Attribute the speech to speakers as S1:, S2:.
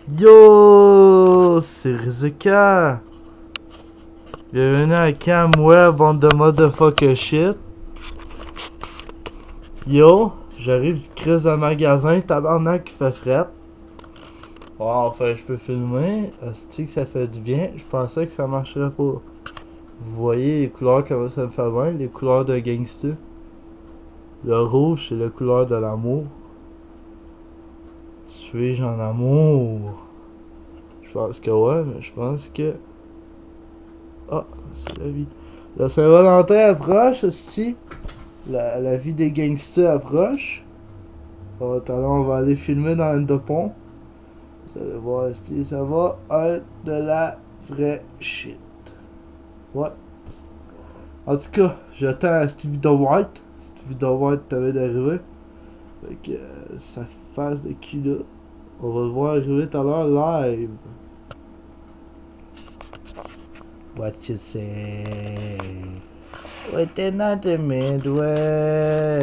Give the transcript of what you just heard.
S1: Yo, c'est Rizika. Bienvenue à Cam Web on the motherfucker shit. Yo, j'arrive du crise de magasin, tabarnak qui fait fret. Ouais, enfin, je peux filmer. Asti que ça fait du bien. Je pensais que ça marcherait pas. Vous voyez les couleurs, comment ça me fait bien, les couleurs de gangster. Le rouge, c'est la couleur de l'amour. Suis-je en amour? Je pense que ouais, mais je pense que... Ah, c'est la vie. La Saint-Valentin approche, esti. La vie des gangsters approche. Oh, alors on va aller filmer dans le pont. Vous allez voir, esti, ça va être de la vraie shit. Ouais. En tout cas, j'attends Stevie The White. Stevie The White t'avait d'arriver. Fait que sa face de qui là. On va le voir arriver tout à l'heure live. What you say? Wait, not the midway.